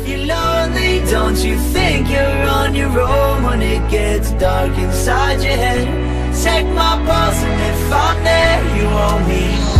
you're lonely, don't you think you're on your own when it gets dark inside your head? Check my pulse and if I'm there, you owe me